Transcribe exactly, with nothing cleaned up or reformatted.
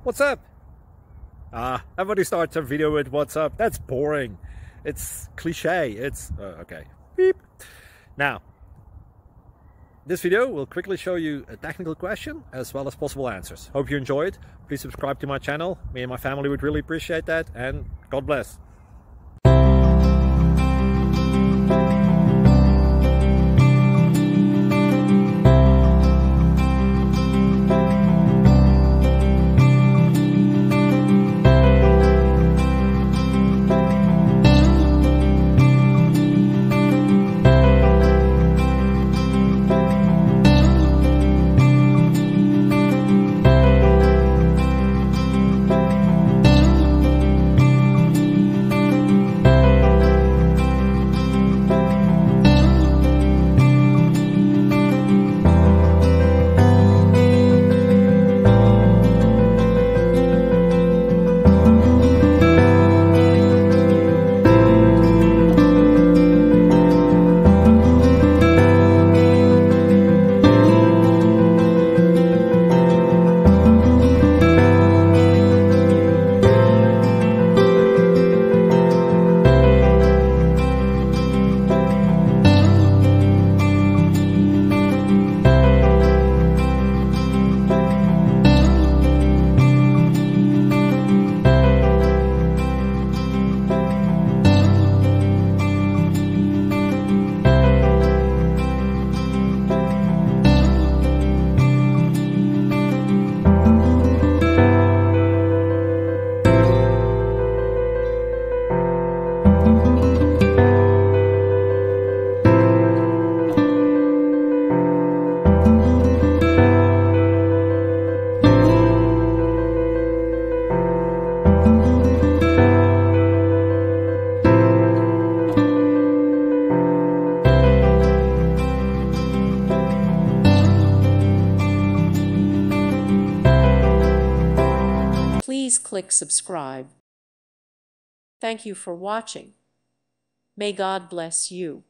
What's up? Ah, everybody starts a video with what's up. That's boring. It's cliche. It's uh, okay. Beep. Now, this video will quickly show you a technical question as well as possible answers. Hope you enjoyed. Please subscribe to my channel. Me and my family would really appreciate that, and God bless. Please click subscribe. Thank you for watching. May God bless you.